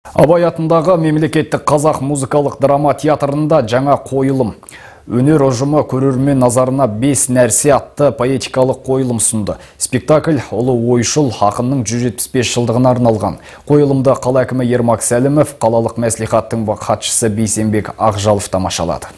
Абай атындағы мемлекеттік қазақ музыкалық драма театрында жаңа қойылым. Өнер ұжымы көрермен назарына 5 нәрсе атты поэтикалық қойылым ұсынды. Спектакль ұлы ойшыл ақынның 175 жылдығына арналған. Қойылымда қала әкімі Ермак Сәлімов, қалалық мәслихаттың хатшысы Бейсенбек Ақжалов тамашалады.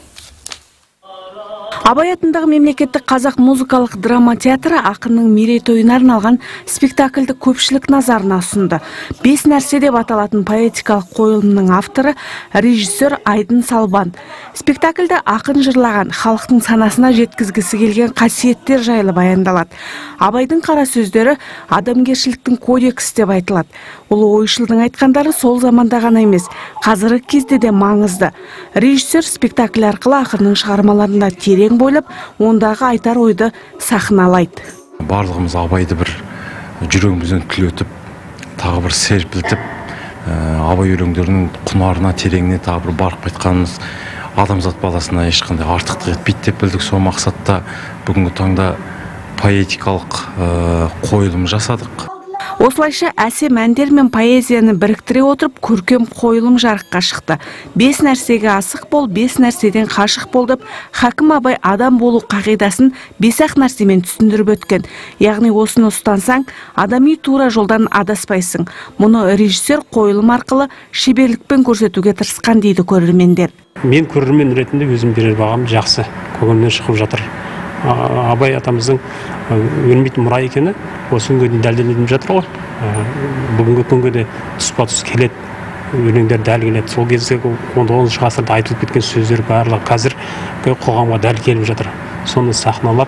Абай атындағы мемлекеттік қазақ музыкалық драма театры ақынның мерейтойына арналған спектакльді көпшілік назарына ұсынды. 5 нәрсе деп аталатын поэтикалық қойылымның авторы режиссер Айдын Салбан. Спектакльді ақын жырлаған, халықтың санасына жеткізгісі келген қасиеттер жайлы баяндалады. Абайдың қара сөздері адамгершіліктің кодексі деп айтылады. Ұлы ойшылдың айтқандары сол заманда ғана емес, қазіргі кезде де маңызды. Режиссер спектакль арқылы ақынның шығармаларында терең бойлап, ондағы айтар ойды сахналайды. Барлығымыз Абайды бір жүрегімізден түлетіп, тағы бір серпілтіп, Абай өлеңдерінің құнарына, тереңіне тағы бір барып қайтқанымыз адамзат баласына ешқандай артықтық етпейді деп білдік. Сол мақсатта бүгінгі таңда поэтикалық қойылым жасадық. Осылайша әсем әндер мен поэзияны біріктіре отырып көркем қойылым жарыққа шықты. 5 нәрсеге асық бол, 5 нәрседен қашық бол деп Хакім Абай адам болу қағидасын 5-ақ нәрсемен түсіндіріп өткен. Яғни осыны ұстансаң, адами тура жолдан адаспайсың. Мұны режиссер қойылым арқылы шеберлікпен көрсетуге тырысқан дейді көрермендер. Мен көрермен ретінде өзім берер бағам жақсы, көңілімнен шығып жатыр. Абай атамыздың өлмейтін мұра екені осы күнге дейін дәлелденіп жатыр ғой. Бүгінгі күнге де тұспа-тұс келеді, өлеңдер дәл келеді. Сол кездегі 19 ғасырда айтылып кеткен сөздер барлығы қазір қоғамға дәл келіп жатыр. Соны сахналап,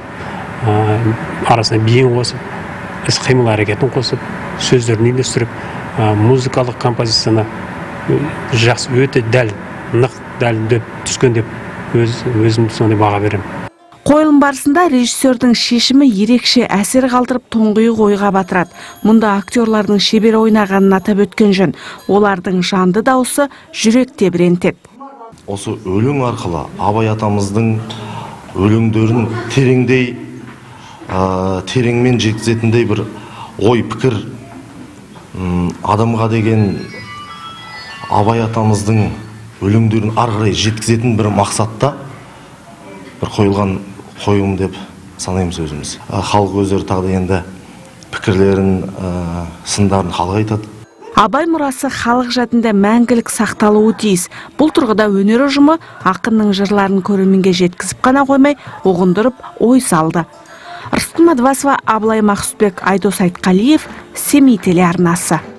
арасына биін қосып, іс-қимыл әрекетін қосып, сөздерін үйлестіріп, музыкалық композицияны жақсы, өте дәл, нық дәл түскен деп өзім сондай баға беремін. Қойылым барысында режиссердің шешімі ерекше әсер қалдырып тұңғиық ойға батырады. Мұнда актерлардың шебер ойнағанын атап өткен жөн. Олардың жанды дауысы жүрек тебірентеді. Осы өлең арқылы Абай атамыздың өлеңдерін тереңмен жеткізетіндей бір ой пікір, адамға деген Абай атамыздың өлеңдерін ары қарай жеткізетін бір мақсатта бір қойылған қойылым деп санаймыз өзіміз. Халық өздері тағы енді пікірлерін, сындарын халық айтады. Абай мұрасы халық жадында мәңгілік сақталуы тиіс. Бұл тұрғыда өнер ұжымы ақынның жырларын көрерменге жеткізіп қана қоймай, ұғындырып, ой салды. Рыстым Адвасова, Абылай Мақсутбек, Айдос Айтқалиев, Семей телеарнасы.